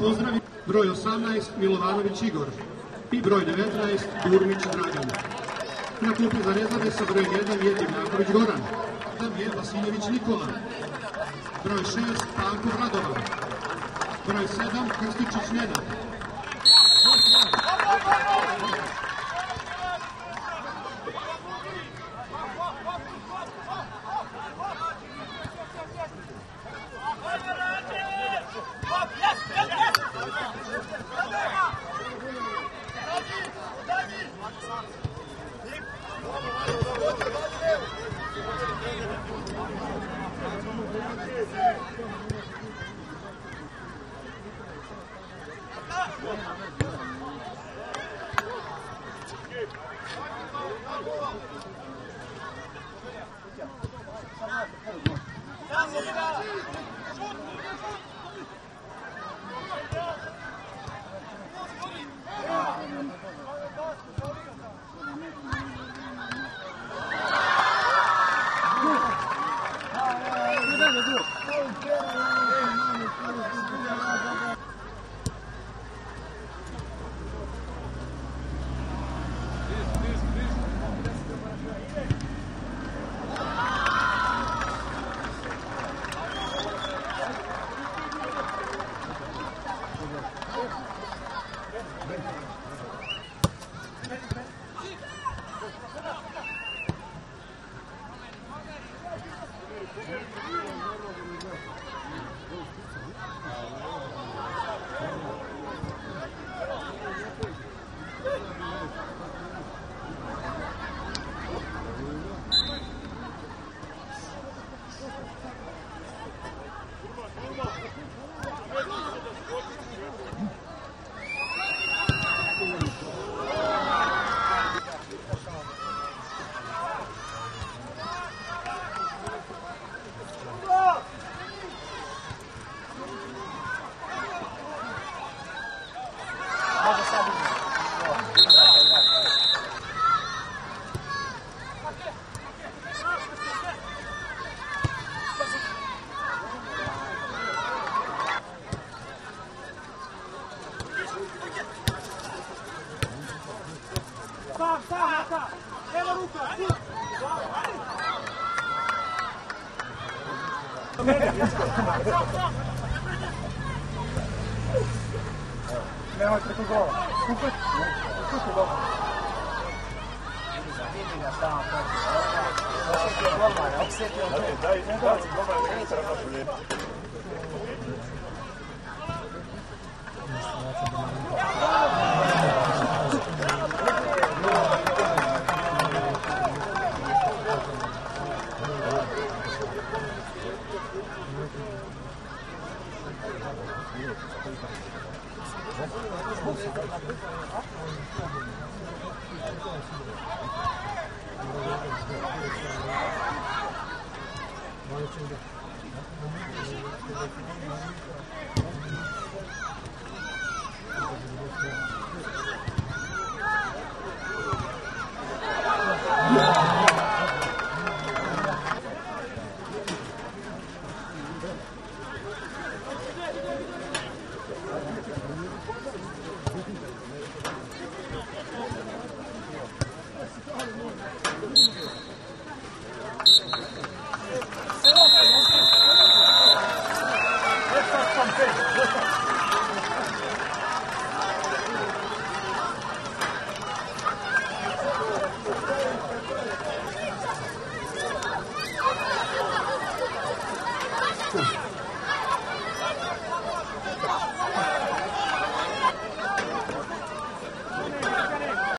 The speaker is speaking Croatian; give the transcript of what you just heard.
pozdravi broj 18 Milovanović Igor i broj 19 Durmić Dragan. Na klupi za rezade sa broj 1 je Divljaković Goran, tam je Vasiljević Nikola, broj 6 Panko Radovan, broj 7 Krstičić Nenad. Nemoj preko gola. Kupet gola. Vidi ga tamo. Osjetio golmana, osjetio golmana. Daj, golmana, ne treba našu lijepu. Cool.